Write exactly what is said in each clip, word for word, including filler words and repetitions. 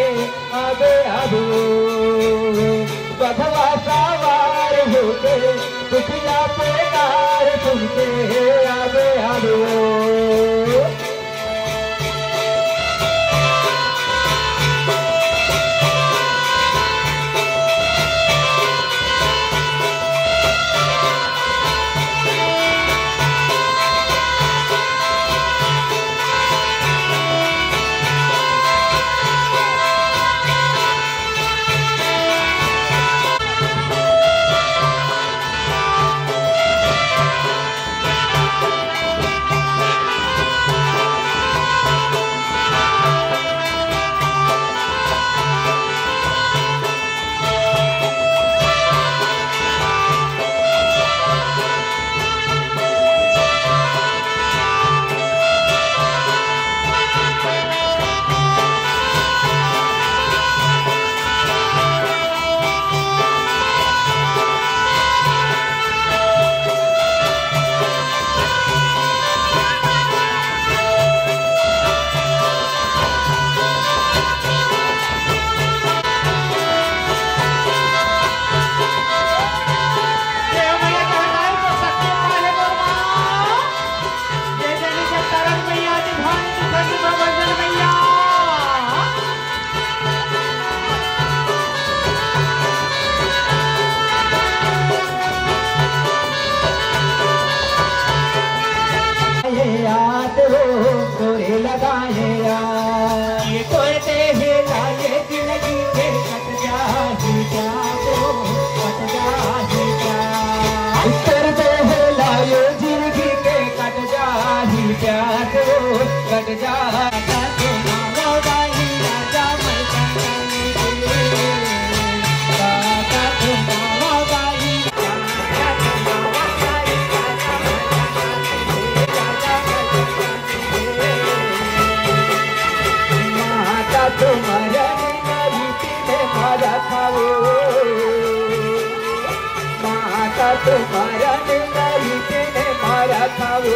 आबे आबो बधवा सवार होके दुखिया पुकार सुनके आबे आबो तुम्हारा ने मारा खाओ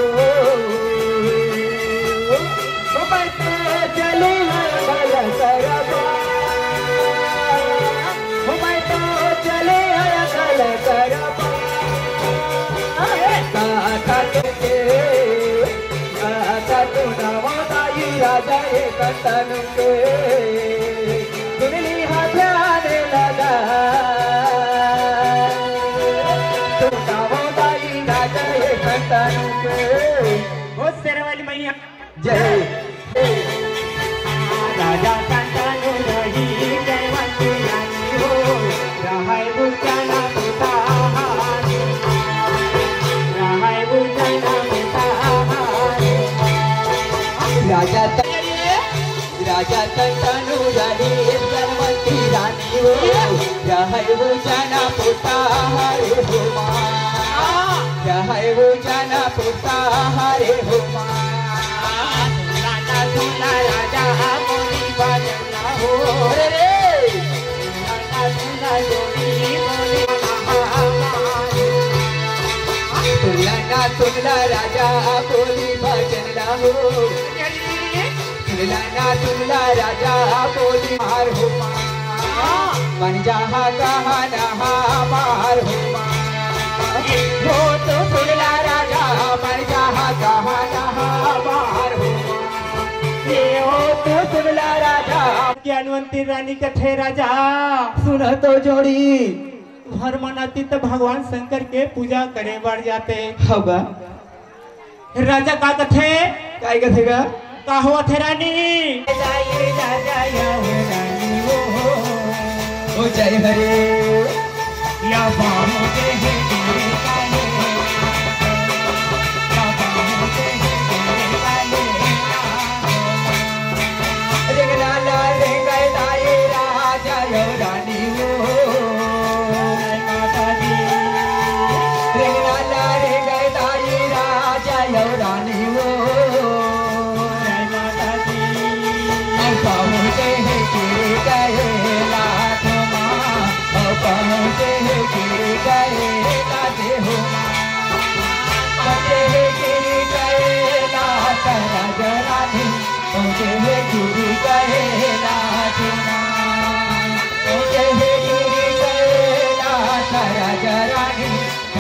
चले गल करबा मैं तो चले गल करबा तू नवाई राजा कतन के सुनली हथियार लगा जय राजा संतानु रही जयवंती रानी हो रहाय बुझाना बेटा रहाय बुझाना बेटा राजा राजा संतानु रही जयवंती रानी हो रहाय बुझाना बेटा हरे हो रहाय बुझाना बेटा हरे हो सुना राजा बोली बजना हो रे सुना जोड़ी बोली सुना सुनला राजा बोली बजना हो सुनला सुनला राजा बोली मार हो मन जहाँ कहा नहा मार हो हो तो सुनला राजा मन जहाँ कहा नहा मार हो तो सुनला राजा ज्ञानवंती रानी कथे राजा सुन तो जोड़ी हर मनाती तो भगवान शंकर के पूजा करे बढ़ जाते होगा राजा का कथे काय कथेगा का हुआ थे रानी जय रानी ओ जय हरे या बाहों के है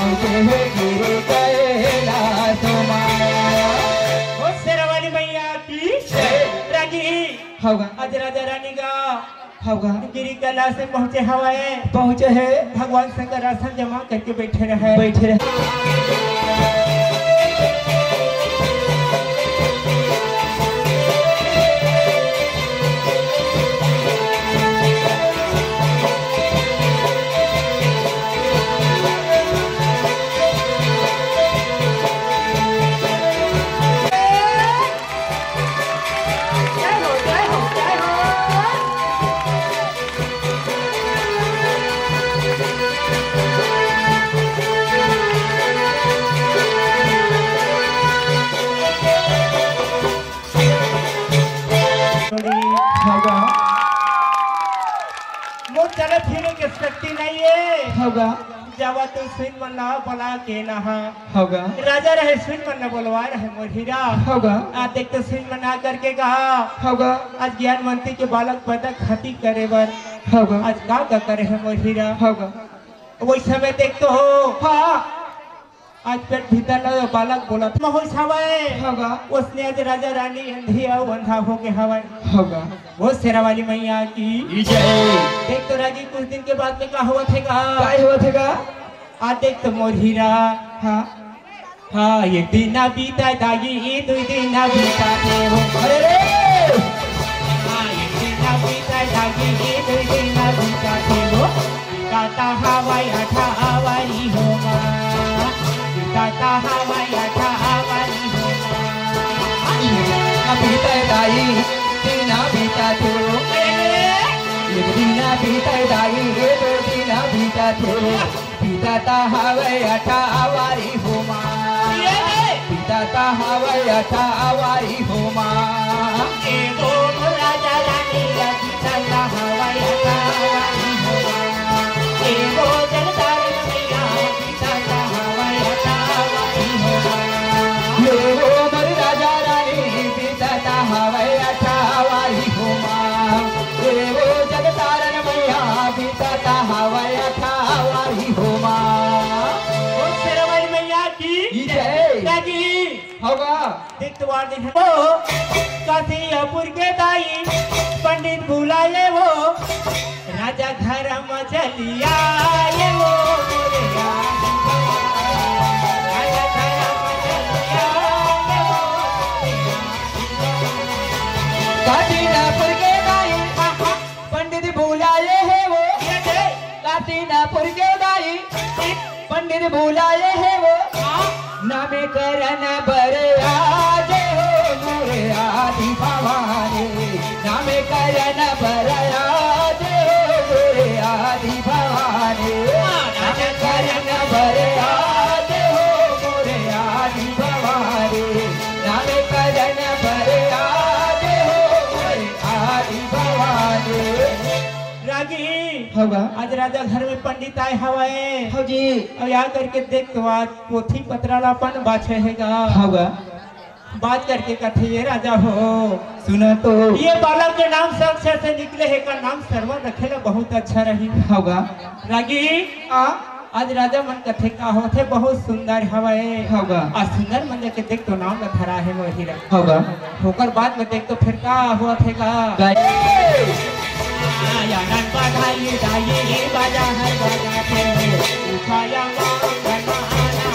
पहुँचे है गिरी कैलाश वो शेरावाली मैया की रागी होगा आज राजा रानी का होगा गिरी कैलाश से पहुँचे हवाए पहुँचे है भगवान शंकर आसन जमा करके बैठे रहे बैठे रहे चले फिर के शक्ति नहीं है होगा जावा तो सुन मना बोला के नहा होगा राजा रहे सुन मना बोलवा रहे मोर हीरा होगा आ देख तो सुन मना करके कहा होगा आज ज्ञान मंत्री के बालक पैदा खती करे बर होगा आज का का करे है मोर हीरा होगा वही समय देख तो हो हाँ आज पेट भीतर लगा बालक बोला था हो हवाए होगा उसने आज राजा रानी अंधी और अंधा हो के हवाए होगा वो शेरावाली मैया की देख तो राजी कुछ दिन के बाद में क्या हुआ थे क्या हुआ थे का आज देख तो मोर हीरा हाँ हाँ ये दीना बीता दागी ये दो दीना बीता थे वो अरे रे हाँ ये दीना बीता दागी ये दो दीना बीता थे वो काता हवाई अठा हवाई होगा काता हवाई अठा हवाई होगा बीता दाई दीना बीता थे ये दीना बीता दाई ये दो दीना बीता थे बीता ता हवाई अठा हवाई होमा बीता ता हवाई अठा हवाई होमा एगो राजा रानी बीता ता हवाई अठा हवाई होमा एगो जगदार मैया बीता ता हवाई अठा हवाई होमा एगो मर राजा रानी बीता ता हवाई अठा हवाई होमा एगो जगतारन मैया बीता ता हवाई अठा हवाई होमा ओ शेरावाली मैया की जय राजी होगा देख तो वार दिन वो कासियापुर के दाई पंडित बुलाए वो राजा घर में चलिया ये वो मोरे राजा घर में चलिया ये वो काशीनापुर के दाई पंडित बुलाए है वो ये दे काशीनापुर के दाई पंडित बुलाए है वो नामे करन बरे आज हो मोरे आदि भवानी नामे करन बरे आज हो मोरे आदि भवानी नामे करन बरे आज हो मोरे आदि भवानी नामे करन बरे आज हो मोरे आदि भवानी रागी होगा आज राजा घर में पंडित आए हवाए हो जी अब यहाँ करके देख तो आज पोथी पत्रालापन बाछे हैगा होगा बात करके कथे ये राजा हो सुना तो ये बालक के नाम से अक्षर से निकले है का नाम सरवर रखेला बहुत अच्छा रही होगा रागी आ आज राजा मन कथे का होते बहुत सुंदर हवाए होगा आज सुंदर मन के देख तो नाम धरा है वही होगा होकर बाद में देख तो फिर का हुआ थे का आया नन बधाई दाई बाजा हर बाजा थे उठाया मांगन महाना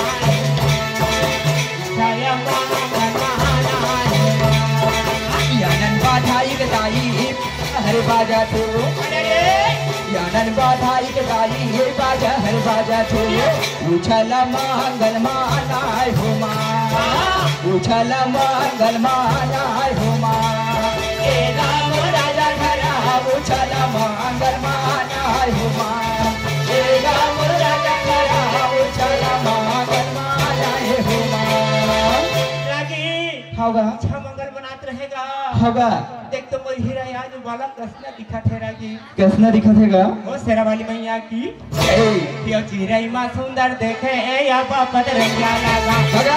उठाया मांगन महाना यानन बाधाई के दाई हर बाजा तो यानन बाधाई के दाई ये बाजा हर बाजा तो उछल मंगल मानाय हो मां उछल मंगल मानाय हो मां ए राम राजा धरा उछल मंगल मानाय हो मां ए राम राजा धरा उछल मंगल मानाय हो मां रागी होगा अच्छा मंगल बनात रहेगा होगा देख तो मोर हीरा यहाँ जो बाला कसना दिखा थे रागी कैसना दिखा थेगा वो शेरावाली मैया की यो चिरई माँ सुंदर देखे या बापत रंगिया लगा होगा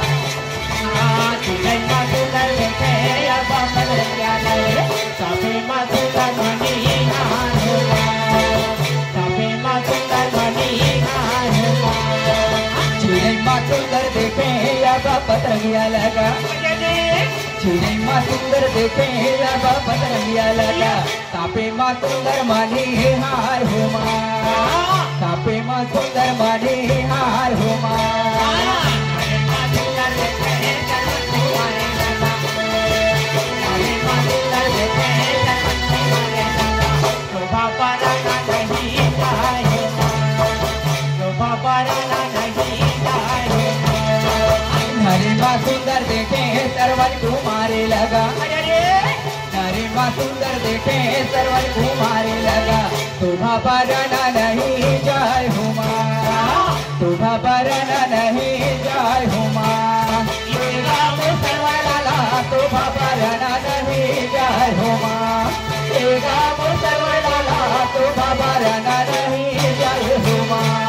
चिरई माँ सुंदर देखे या बापत रंगिया लगे सबे माँ सुंदर मनी हार होगा सबे माँ सुंदर मनी हार होगा लगा चुने माँ सुंदर देखे लगा बदरंगिया लगा तापे माँ सुंदर माने हार हो माँ तापे माँ सुंदर माने हार हो माँ नारी माँ सुंदर देखे सरवन कुमारे लगा नारी माँ सुंदर देखे सरवन कुमारे लगा शोभा बरना नहीं जय हो माँ शोभा बरना नहीं जय हो माँ शोभा बरना नहीं जय हो माँ शोभा बरना नहीं जय हो माँ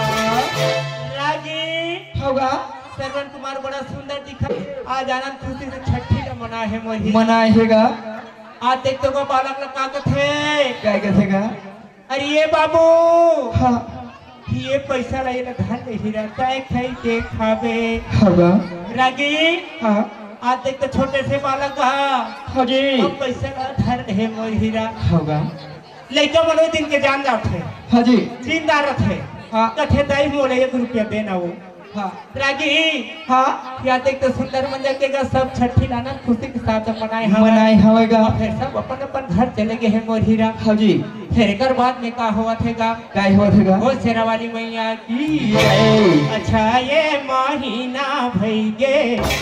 होगा सरवन कुमार बड़ा सुंदर दिखा आज आनंद खुशी से छठी का मना है मोही मनाएगा आज देख तो बालक लोग का थे क्या कहेगा अरे ये बाबू हाँ ये पैसा ला ये धन नहीं रहता है खाई के खावे होगा रागी हाँ आज देख तो छोटे से बालक का हाँ जी अब पैसा ला धन है मोहीरा होगा लड़का बनो दिन के जान जाते हैं हाँ जी जिंदा रहते हाँ कथे दाई मोले एक रुपया देना वो हाँ रागी हाँ या देख तो सुंदर मंजर के सब छठी लाना खुशी के साथ मनाए हम मनाए होगा फिर सब अपन अपन घर चले गए हैं मोरहीरा हाँ जी फिर कर बाद में का हुआ थेगा क्या हुआ थेगा वो शेरा वाली मैया की जय। अच्छा ये महीना भईगे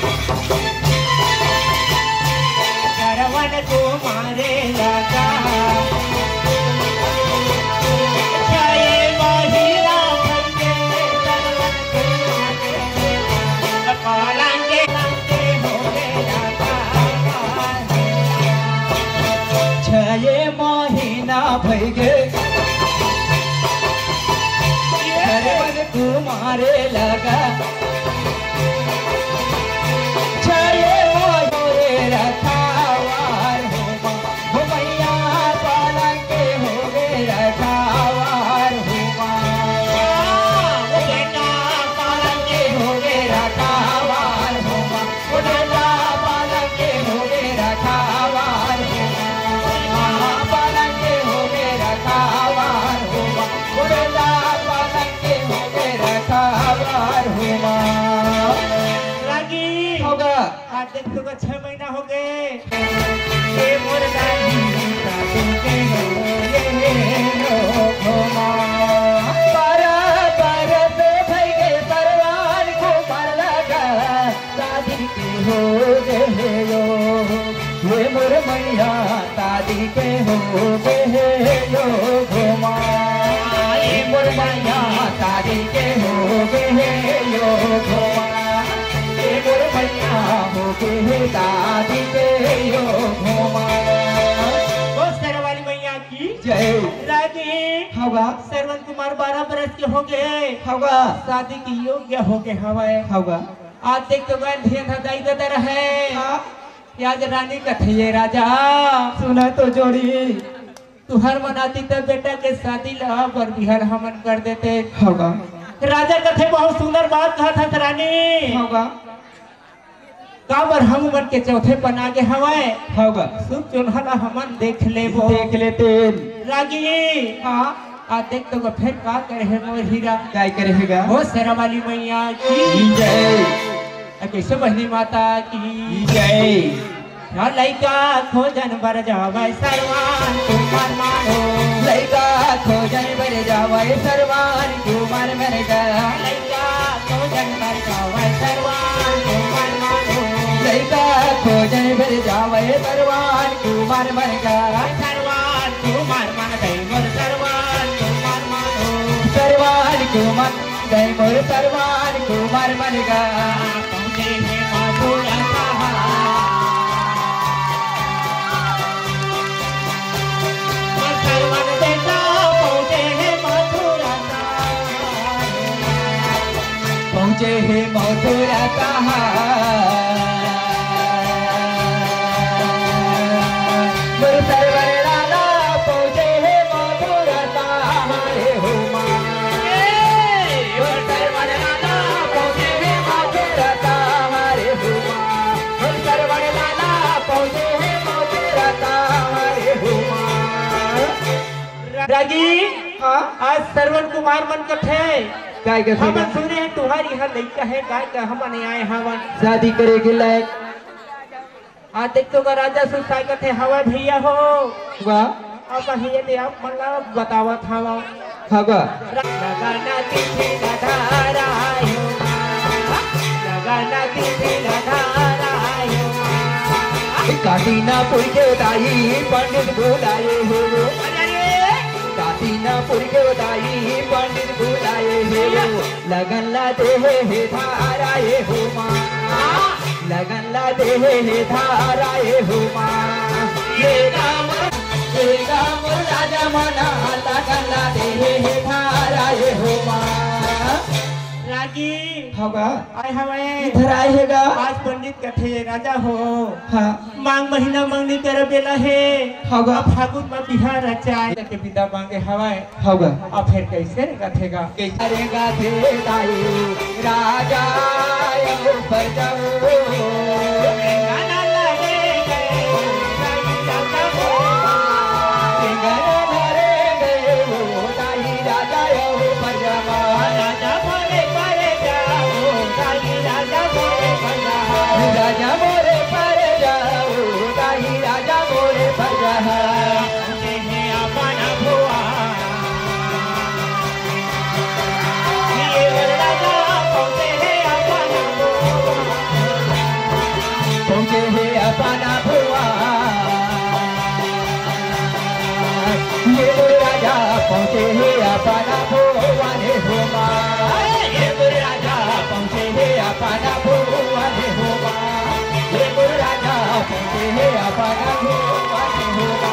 सरवन को मारे लगा अच्छा ये महीना भईगे सरवन को मारे लगा पालांगे लांगे हो गया छये महीना भई गे सरवन कुमारे लगा छये मोरे रखावार हो हो मैया पालंगे हो गे रखावार हो बेटा पालंगे हो गे रखावार हो बेटा पालंगे हो गे रखावार हो पालंगे हो गे रखावार हो बेटा पालंगे हो गे रखावार हो रागी होगा आज देख तो छह महीना हो गए ये मोर गाड़ी साथी के हो ये लोग बारा बरस भई गे सरवान को मार लगा शादी के हो गे यो ये मोर मैया शादी के हो गे यो घुमा ये मोर मैया शादी के हो गे यो घुमा ये मोर मैया हो गे शादी के यो घुमा वो शेरा वाली मैया की जय रागी होगा सरवन कुमार बारह बरस के हो गए होगा शादी की योग्य हो गए हवाए होगा आज देख तो गए ध्यान दाई दादा रहे हाँ आज रानी कथिए राजा सुना तो जोड़ी तुहर मनाती तो बेटा के शादी ला पर बिहार हमन कर देते होगा राजा कथे बहुत सुंदर बात कहा था रानी होगा का बर हम मन के चौथे पर आगे हवाए होगा सुख चुनहला हमन देख ले वो देख लेते रागी हाँ आ देख तो फिर का करे है मोर हीरा क्या करेगा वो शेरा वाली मैया की जय कैसे बहनी माता की जय लैका खोजन बर जावे सरवान कुमार मानो लैका खोजन बर जावे सरवान कुमार मन का लैका खोजन बर जावे सरवान कुमार मानो लैका खोजन बर जावे सरवान कुमार मन का सरवान कुमार मन गई मोर सरवान कुमार मानो सरवान कुमार गई मोर सरवान कुमार मन का पहुंचे है माधुरा कहा सरवन बेटा पहुंचे है माधुरा पहुंचे है मथुरा कहा मोर सरवर लाला पहुंचे है मथुरा कहा रे हो मां मोर सरवर लाला पहुंचे है मथुरा कहा रे हो मां रागी हाँ आज श्रवण कुमार मन कथे काय के हम सुने हैं तुम्हारी यहाँ लड़का है गाय का हम नहीं आए हवन शादी करे के लायक आज देख तो का राजा सुसाई कथे हवा भैया हो वाह अब भैया ने आप मतलब बतावत हवा हवा लगाना तिथि धारा लगाना तिथि धारा काटीना पुर के दाई पंडित बुलाए हो काटीना पुर के दाई पंडित बुलाए हो लगन ला दे हे धारा ये हो माँ लगन ला दे हे धारा ये हो माँ ये काम ये काम राजा मना लगन ला दे हे धारा ये हो माँ रागी होगा आए हमें इधर आएगा आज पंडित कथे राजा हो हाँ मांग महीना मांगने कर बेला है होगा फागुन में बिहार रचाए के विदा मांगे हवाए होगा अब फिर कैसे कथेगा कैसे गाथे दाई राजा पर जाओ गाना लगे राजा मोरे पर जाओ दाई राजा मोरे पर जाओ अपना भुआ ये राजा पहुंचे है अपना पहुंचे है अपना भुआ ये राजा पहुंचे है अपना भुआ ने होगा ये राजा पहुंचे है अपना भुआ ने होगा ये राजा पहुंचे है अपना भुआ ने होगा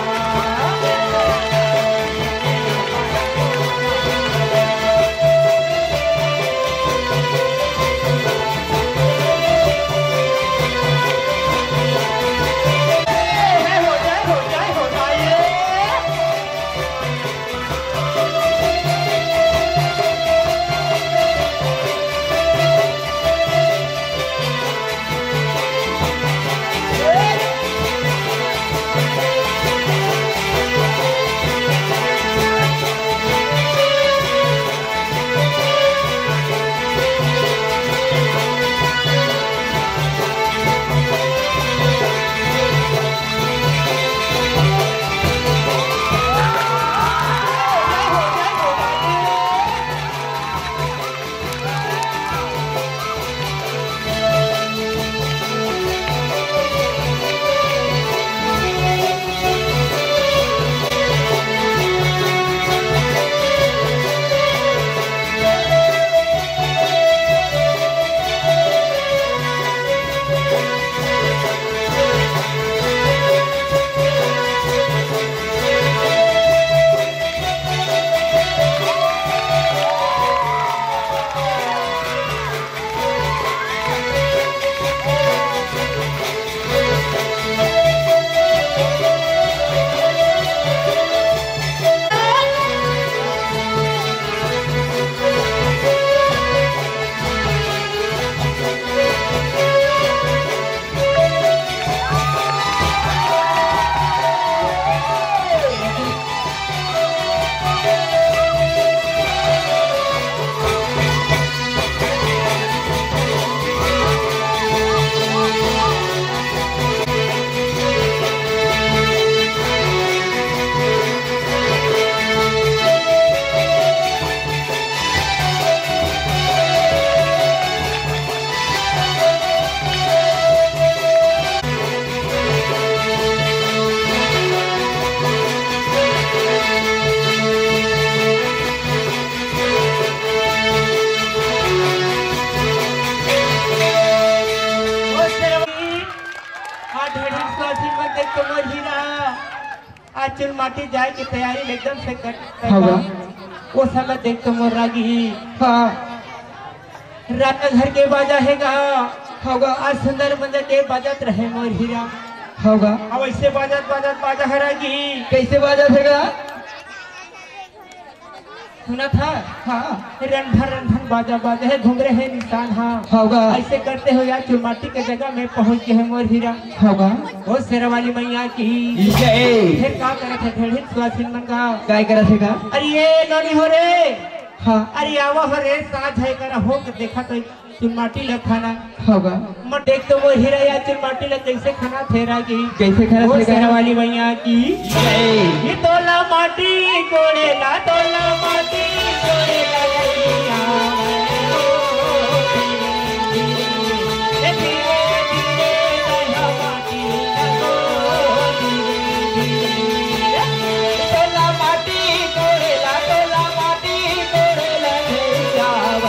चुन माटी जाए की तैयारी एकदम से कर होगा वो समय देख तो मोर रागी हाँ रात घर के बाजा हैगा होगा आज सुंदर मंदिर के बाजत रहे मोर हीरा होगा अब ऐसे बाजत बाजत बाजा है रागी कैसे बाजा थे सुना था हाँ रंधन रंधन बाजा बाजा है घूम रहे हैं निशान हाँ होगा ऐसे करते हो यार चुरमाटी के जगह में पहुंच गए हैं मोर हीरा होगा वो शेरा वाली मैया की जय। फिर का करे थे ढेर सुहासिन मन का काय करा थे का अरे ये नौनी हो रे हाँ अरे आवा हो रे साथ है करा हो के देखा तो चुरमाटी ल खाना होगा मैं देख तो वो हीरा या चुरमाटी ल कैसे खाना थेरा की कैसे खाना वो थे शेरा का वाली मैया की जय। ये तोला माटी कोड़ेला तोला माटी कोड़ेला गैया ए धीरे धीरे तोला माटी लगो धीरे धीरे तोला माटी कोड़ेला तोला माटी कोड़ेला गैया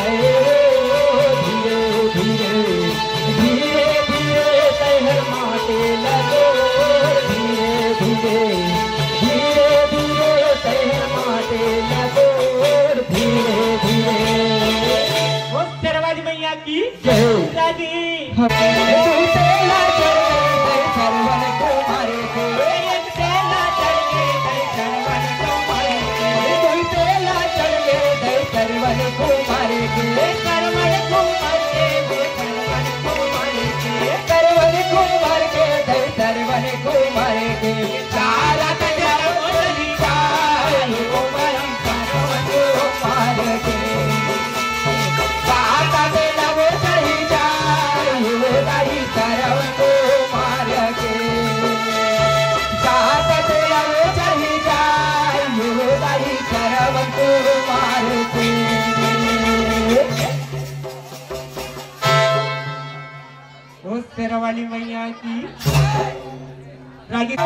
धीरे धीरे धीरे धीरे तहर माटे लगो धीरे धीरे धीरे धीरे तहर माटे लगो धीरे धीरे। वो शेरवाली मैया की जय। राजी तू तेला चढ़ गए सरवन को मारे के एक तेला चढ़ के दर्शन को मारे के तू तेला चढ़ गए सरवन को मारे के करवन को मारे के करवन को मारे के सरवन को मार के दे सरवन को मारे के सारा तेरा बोली जाए को मारी सरवन को मार के साता तेरा वो सही जाए वो दाई सरवन को मार के साता तेरा वो सही जाए वो दाई सरवन को मार के। वो शेरवाली मैया की रागी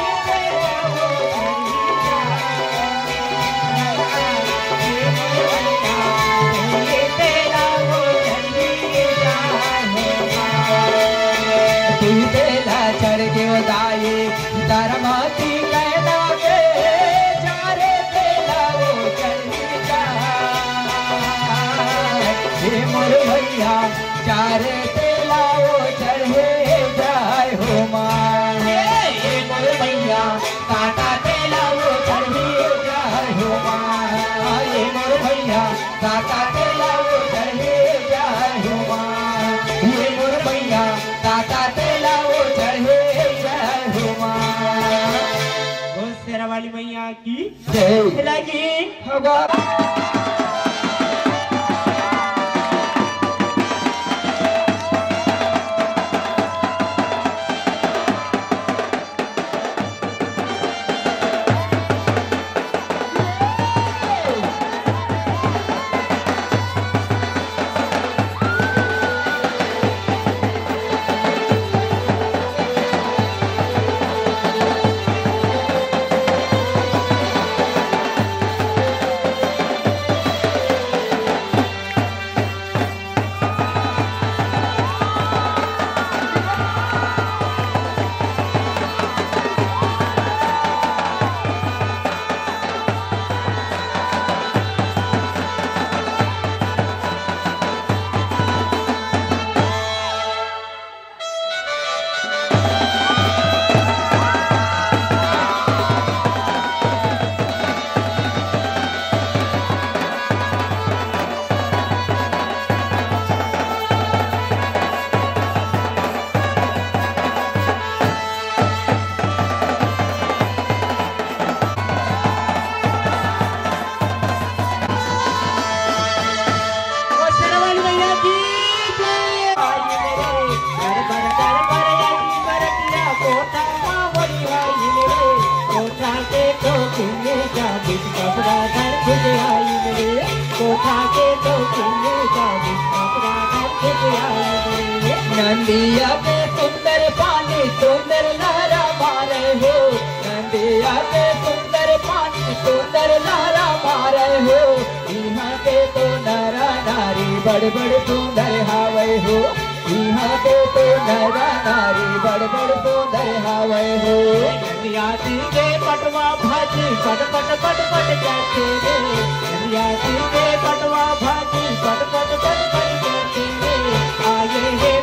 तू तेला चढ़ के दाए धर्माती कहना के चारे तेला वो चढ़ी जाए हे मोर भैया चारे तेला वो चढ़े जाए हो माँ हे मोर भैया काटा तेला वो चढ़े जाए हो माँ हे मोर भैया काटा तेला वो चढ़े जाए हो माँ हे मोर भैया काटा तेला वो चढ़े जाए हो माँ। वो शेरवाली मैया की जय। रागी होगा नंदिया के सुंदर पानी सुंदर लहरा मारे हो नंदिया के सुंदर पानी सुंदर लहरा मारे हो यहाँ के तो नरा नारी बड़ बड़ सुंदर हावे हो यहाँ के तो नरा नारी बड़ बड़ सुंदर हावे हो नदिया के पटवा भाजी पट पट पट पट जाते रे नदिया के पटवा भाजी पट पट पट पट जाते रे आए हे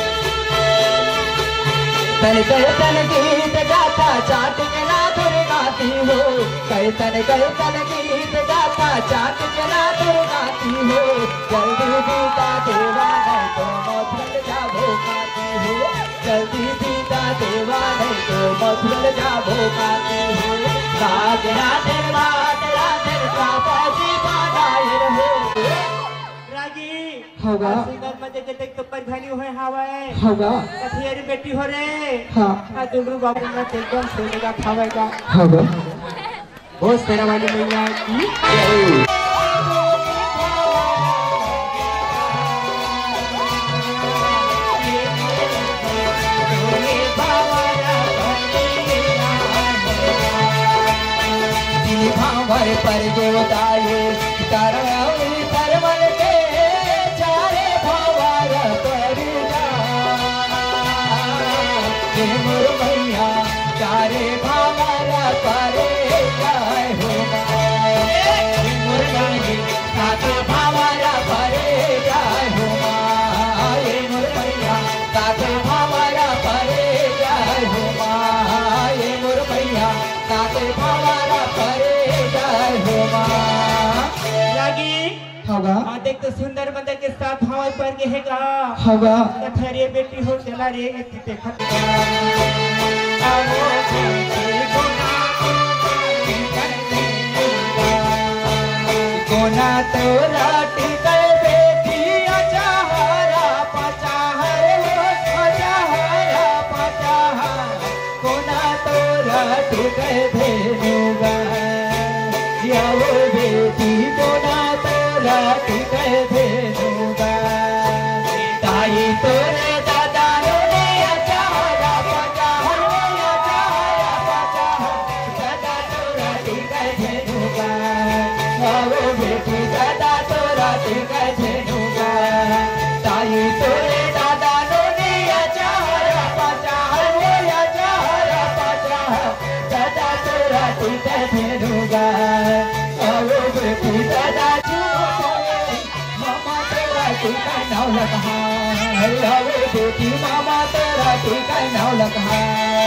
तन तन तन गीत गाता चाट के ना धुर नाथ गाती हो, कैसन कैसन गीत गाता चाँद के रात गाती हो। जल्दी बीता देवा नहीं तो मथुरल जाबो खाती हो, जल्दी बीता देवा नहीं तो मथुरल जाबो खाती हो। राज राधे राधे राधे बाबा जी बानाए हो। रागी होगा सुंदर मजे के देख तो परघनी होए हावे होगा कथियारी बेटी हो रे। हाँ आ दुगरू बाबू ना एकदम सोनेगा खावेगा होगा। बहुत तेरा वाली मैया की भावर पर देवताए करवली करवल के चारे भावर पर जा मोर भैया चारे भावर पर जाए हो मोर भैया सात भावर पर जाए हो मोर भैया सात भावर पर जाए हो मोर भैया सात भावर पर होगा। हाँ देख तो सुंदर मंदिर के साथ हवा पर गहेगा होगा कथरे बेटी हो चला रे देखा कोना तो राटी कर बेटी अचाहरा पचाहर अचाहरा पचाहर कोना तो राटी कर भेनुगा वो बेटी कोना तो राटी कर भेनुगा ताई तोरे दादा ने अचाहरा पचाहर अचाहरा पचाहर दादा तो राटी कर भेनुगा वो बेटी दादा तो राटी कर भेनुगा ताई तोरे दादा ने अचाहरा पचाहर अचाहरा पचाहर दादा तो राटी कर भेनुगा वो बेटी दादा मामा तेरा टीका नाव लगा हरे बेटी मामा तेरा टीका नाव लगा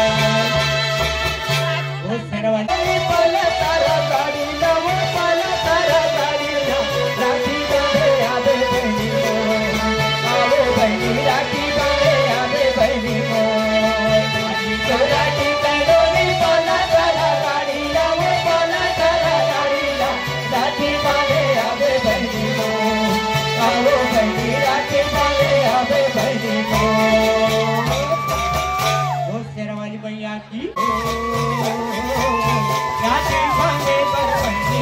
बहुत सारा वाली पल तारा गाड़ी लव पल तारा गाड़ी राखी बंधे आवे बहनी आवे बहनी राखी बंधे आवे बहनी तो राखी करोनी पल तारा गाड़ी लव पल तारा गाड़ी राखी बंधे आवे बहनी आवे बहनी राखी बंधे आवे बहनी बहुत सारा वाली मैया की राधे भागे पर बहनी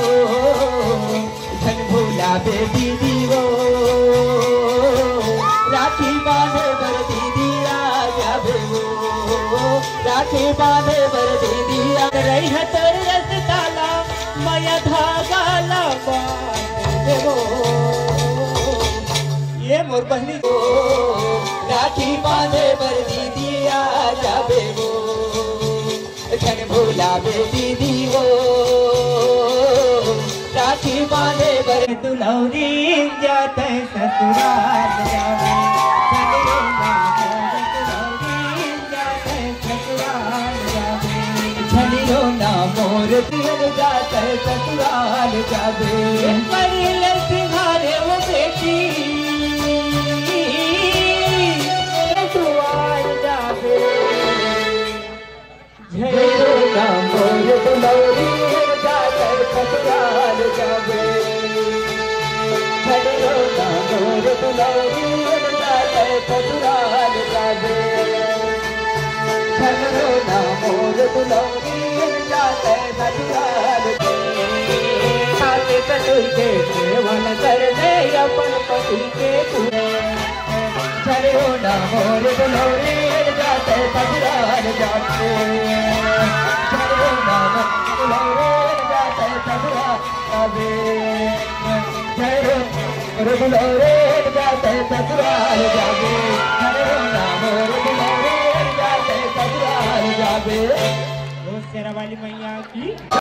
धन भूला बे दीदी वो राखी बांधे बर दीदी राजा बे वो राखी बांधे बर दीदी रही है तर रस ताला माया धागा लंबा देवो ये मोर बहनी को राखी बांधे बर दीदी राजा बे वो धन भूला बे दीदी वो राखी बांधे बर दुलौरी जाते ससुराल जावे छलियो ना मोर दिल जाते ससुराल जावे परिल सिंहारे वो बेटी ससुराल जावे छलियो ना मोर दुलौरी जाते ससुराल जावे छलियो ना मोर दुलौरी जाते ससुराल जावे छलियो ना मोर दुलौरी जाते ससुराल जावे कटोई के सेवन कर दे अपन पति के पूरे छलियो ना मोर दुलौरी जाते ससुराल जावे छलियो ना मोर दुलौरी जाते ससुराल जावे छलियो मोर दुलौरी जाते ससुराल जावे छलियो ना मोर दुलौरी जाते ससुराल जावे बहुत सारा वाली मैया की